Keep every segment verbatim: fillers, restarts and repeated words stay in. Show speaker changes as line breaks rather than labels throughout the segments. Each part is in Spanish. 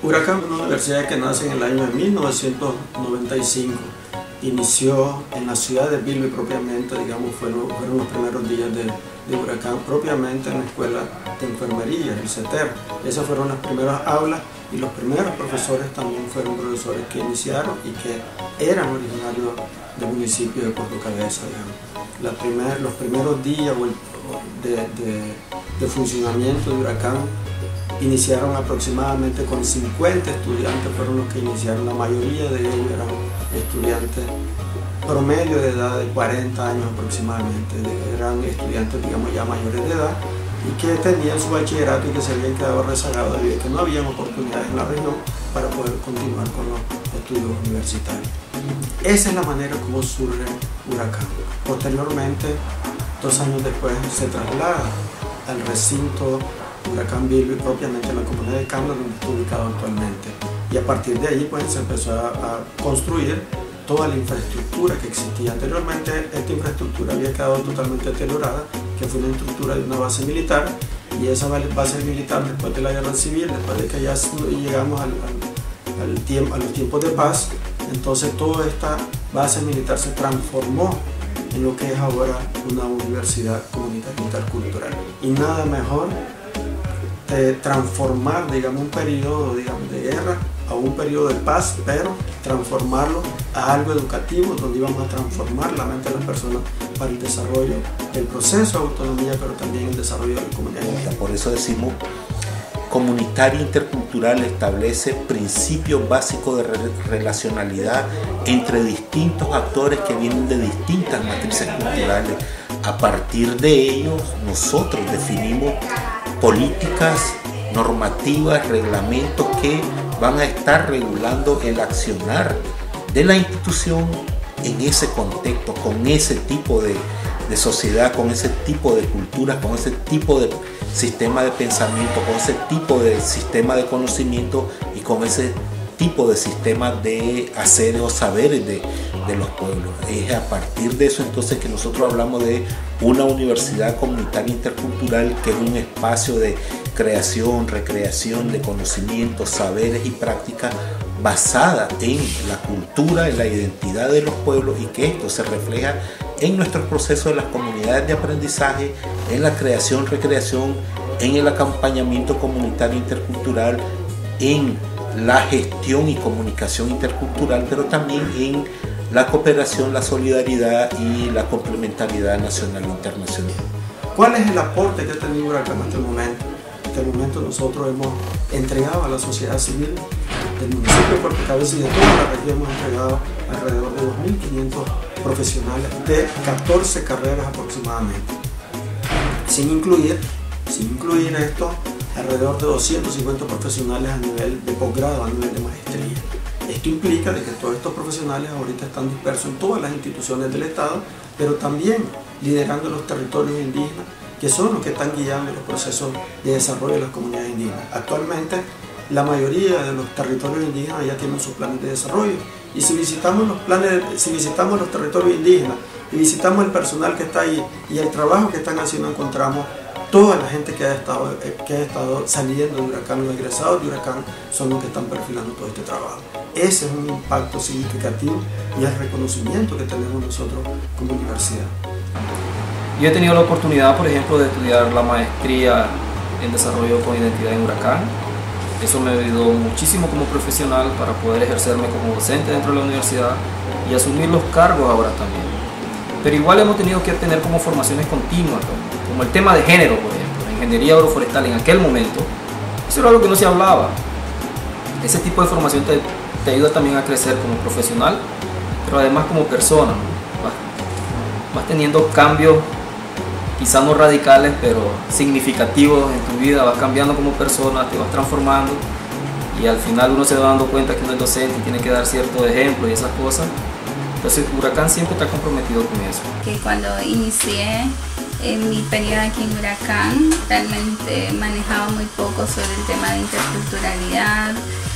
Huracán es una universidad que nace en el año de mil novecientos noventa y cinco. Inició en la ciudad de Bilby propiamente, digamos, fueron, fueron los primeros días de, de Huracán, propiamente en la escuela de enfermería, el CETER. Esas fueron las primeras aulas y los primeros profesores también fueron profesores que iniciaron y que eran originarios del municipio de Puerto Cabeza, digamos. La primer, los primeros días de, de, de funcionamiento de Huracán iniciaron aproximadamente con cincuenta estudiantes, fueron los que iniciaron, la mayoría de ellos eran estudiantes promedio de edad de cuarenta años aproximadamente, eran estudiantes, digamos, ya mayores de edad y que tenían su bachillerato y que se habían quedado rezagados debido a que no habían oportunidades en la región para poder continuar con los estudios universitarios. Esa es la manera como surge Huracán. Posteriormente, dos años después, se traslada al recinto Huracán Bilby, propiamente en la comunidad de Cambla, donde está ubicado actualmente. Y a partir de allí pues, se empezó a, a construir toda la infraestructura que existía. Anteriormente esta infraestructura había quedado totalmente deteriorada, que fue una estructura de una base militar, y esa base militar, después de la guerra civil, después de que ya llegamos al, al, al tiempo, a los tiempos de paz, entonces toda esta base militar se transformó en lo que es ahora una universidad comunitaria intercultural. Y nada mejor de transformar, digamos, un periodo, digamos, de guerra a un periodo de paz, pero transformarlo a algo educativo, donde íbamos a transformar la mente de las personas para el desarrollo del proceso de autonomía, pero también el desarrollo de la comunidad.
Por eso decimos, comunitaria intercultural establece principios básicos de re relacionalidad entre distintos actores que vienen de distintas matrices culturales. A partir de ellos, nosotros definimos políticas, normativas, reglamentos que van a estar regulando el accionar de la institución en ese contexto, con ese tipo de, de sociedad, con ese tipo de cultura, con ese tipo de sistema de pensamiento, con ese tipo de sistema de conocimiento y con ese tipo de sistema de haceres o saberes de, de los pueblos. Es a partir de eso entonces que nosotros hablamos de una universidad comunitaria intercultural, que es un espacio de creación, recreación de conocimientos, saberes y prácticas basada en la cultura, en la identidad de los pueblos, y que esto se refleja en nuestros procesos de las comunidades de aprendizaje, en la creación, recreación, en el acompañamiento comunitario intercultural, en la gestión y comunicación intercultural, pero también en la cooperación, la solidaridad y la complementariedad nacional e internacional.
¿Cuál es el aporte que ha tenido Huracán hasta el momento? Hasta el momento nosotros hemos entregado a la sociedad civil del municipio de Puerto Cabeza y de toda la región, hemos entregado alrededor de dos mil quinientos profesionales de catorce carreras aproximadamente, sin incluir, sin incluir esto, alrededor de doscientos cincuenta profesionales a nivel de posgrado, a nivel de maestría. Esto implica de que todos estos profesionales ahorita están dispersos en todas las instituciones del Estado, pero también liderando los territorios indígenas, que son los que están guiando los procesos de desarrollo de las comunidades indígenas. Actualmente, la mayoría de los territorios indígenas ya tienen sus planes de desarrollo, y si visitamos los planes, si visitamos los territorios indígenas y visitamos el personal que está ahí y el trabajo que están haciendo, encontramos toda la gente que ha estado, que ha estado saliendo de Huracán, los egresados de Huracán son los que están perfilando todo este trabajo. Ese es un impacto significativo y el reconocimiento que tenemos nosotros como universidad.
Yo he tenido la oportunidad, por ejemplo, de estudiar la maestría en desarrollo con identidad en Huracán. Eso me ayudó muchísimo como profesional para poder ejercerme como docente dentro de la universidad y asumir los cargos ahora también. Pero igual hemos tenido que tener como formaciones continuas, como el tema de género, por ejemplo, la ingeniería agroforestal en aquel momento. Eso era algo que no se hablaba. Ese tipo de formación te, te ayuda también a crecer como profesional, pero además como persona. Vas, vas teniendo cambios, quizás no radicales, pero significativos en tu vida, vas cambiando como persona, te vas transformando, y al final uno se va dando cuenta que uno es docente y tiene que dar ciertos ejemplos y esas cosas. Entonces Huracán siempre está comprometido con eso.
Que cuando inicié en mi periodo aquí en Huracán, realmente manejaba muy poco sobre el tema de interculturalidad.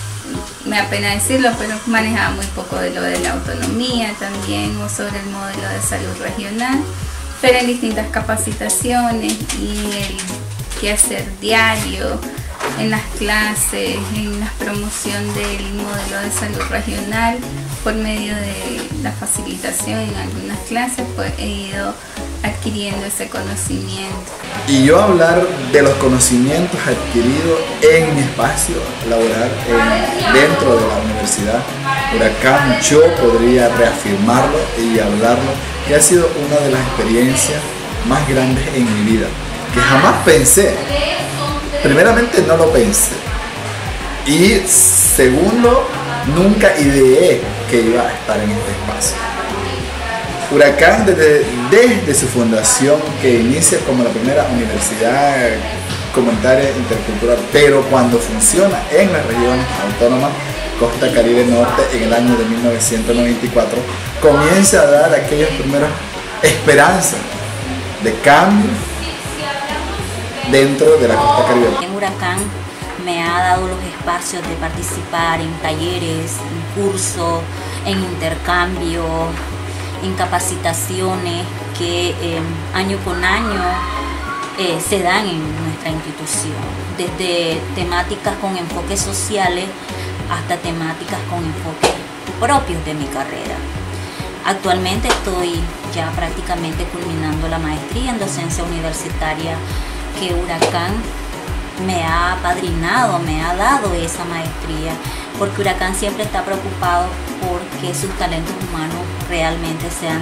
Me apena decirlo, pero manejaba muy poco de lo de la autonomía también, o sobre el modelo de salud regional. Pero en distintas capacitaciones y el quehacer diario en las clases, en la promoción del modelo de salud regional, por medio de la facilitación en algunas clases, pues he ido adquiriendo ese conocimiento.
Y yo hablar de los conocimientos adquiridos en mi espacio laboral, en, dentro de la Universidad Huracán, yo podría reafirmarlo y hablarlo, que ha sido una de las experiencias más grandes en mi vida, que jamás pensé. Primeramente no lo pensé, y segundo, nunca ideé que iba a estar en este espacio. Huracán, desde, desde su fundación, que inicia como la primera universidad comunitaria intercultural, pero cuando funciona en las regiones autónomas Costa Caribe Norte en el año de mil novecientos noventa y cuatro, comienza a dar aquellas primeras esperanzas de cambio dentro de la Costa Caribe.
En Huracán me ha dado los espacios de participar en talleres, en cursos, en intercambio, en capacitaciones que eh, año con año eh, se dan en nuestra institución, desde temáticas con enfoques sociales hasta temáticas con enfoques propios de mi carrera. Actualmente estoy ya prácticamente culminando la maestría en docencia universitaria, que Huracán me ha apadrinado, me ha dado esa maestría, porque Huracán siempre está preocupado porque sus talentos humanos realmente sean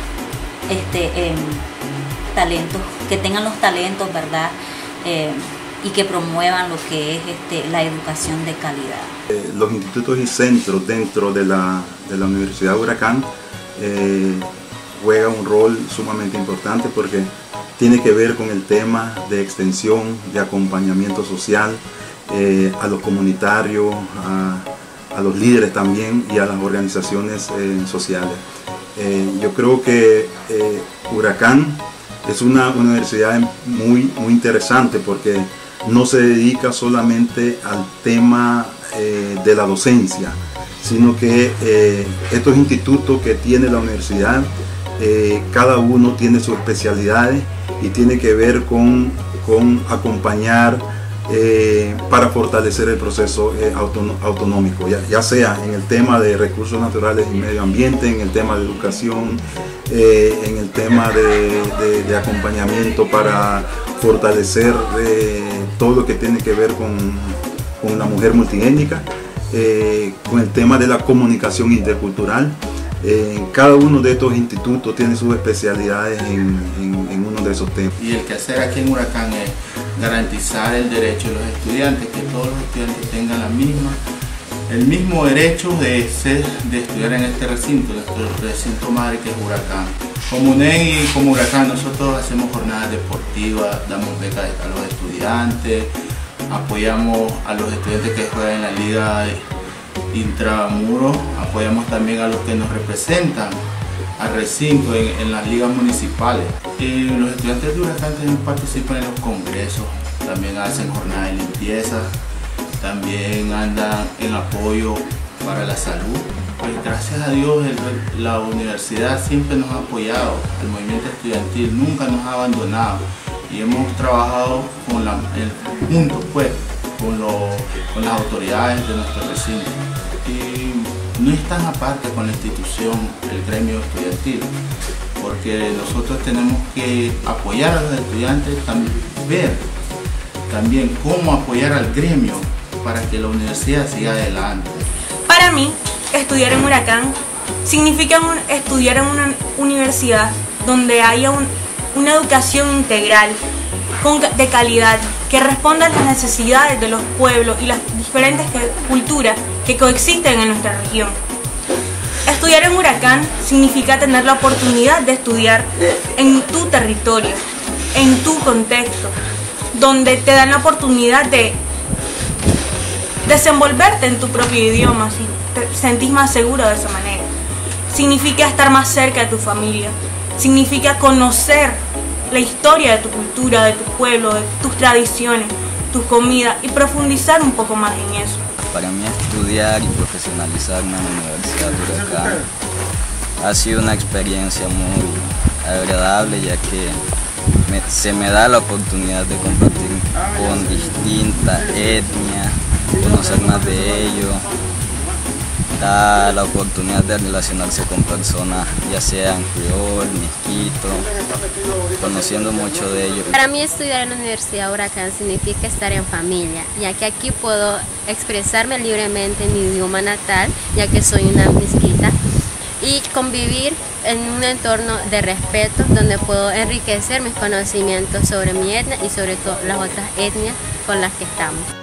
este, eh, talentos, que tengan los talentos, ¿verdad? Eh, y que promuevan lo que es este, la educación de calidad.
Eh, los institutos y centros dentro de la, de la Universidad de Huracán eh, juegan un rol sumamente importante, porque tiene que ver con el tema de extensión, de acompañamiento social, eh, a los comunitarios, a, a los líderes también y a las organizaciones eh, sociales. Eh, yo creo que eh, Huracán es una universidad muy, muy interesante, porque no se dedica solamente al tema eh, de la docencia, sino que eh, estos institutos que tiene la universidad, eh, cada uno tiene sus especialidades y tiene que ver con, con acompañar eh, para fortalecer el proceso eh, autonómico, ya, ya sea en el tema de recursos naturales y medio ambiente, en el tema de educación, eh, en el tema de, de, de acompañamiento para fortalecer eh, todo lo que tiene que ver con, con la mujer multiétnica, eh, con el tema de la comunicación intercultural. Eh, cada uno de estos institutos tiene sus especialidades en, en, en uno de esos temas.
Y el quehacer aquí en Huracán es garantizar el derecho de los estudiantes, que todos los estudiantes tengan la misma, el mismo derecho de, ser, de estudiar en este recinto, nuestro recinto madre, que es Huracán. Como U N E D y como Huracán, nosotros hacemos jornadas deportivas, damos becas a los estudiantes, apoyamos a los estudiantes que juegan en la liga intramuros, apoyamos también a los que nos representan al recinto en, en las ligas municipales. Y los estudiantes de Huracán también participan en los congresos, también hacen jornadas de limpieza, también andan en apoyo para la salud. Pues gracias a Dios el, la universidad siempre nos ha apoyado, el movimiento estudiantil nunca nos ha abandonado, y hemos trabajado con la, el, juntos pues, con, lo, con las autoridades de nuestro recinto. Y no están aparte con la institución, el gremio estudiantil, porque nosotros tenemos que apoyar a los estudiantes, también ver también cómo apoyar al gremio para que la universidad siga adelante.
Para mí, estudiar en Huracán significa un, estudiar en una universidad donde haya un, una educación integral con, de calidad, que responda a las necesidades de los pueblos y las diferentes que, culturas que coexisten en nuestra región. Estudiar en Huracán significa tener la oportunidad de estudiar en tu territorio, en tu contexto, donde te dan la oportunidad de desenvolverte en tu propio idioma, si te sentís más seguro de esa manera. Significa estar más cerca de tu familia, significa conocer la historia de tu cultura, de tu pueblo, de tus tradiciones, tus comidas, y profundizar un poco más en eso.
Para mí estudiar y profesionalizarme en la Universidad de Huracán ha sido una experiencia muy agradable, ya que me, se me da la oportunidad de compartir con distintas etnias, conocer más de ellos, da la oportunidad de relacionarse con personas, ya sean criol, misquito, conociendo mucho de ellos.
Para mí estudiar en la Universidad Huracán significa estar en familia, ya que aquí puedo expresarme libremente en mi idioma natal, ya que soy una misquita, y convivir en un entorno de respeto donde puedo enriquecer mis conocimientos sobre mi etnia y sobre todo las otras etnias con las que estamos.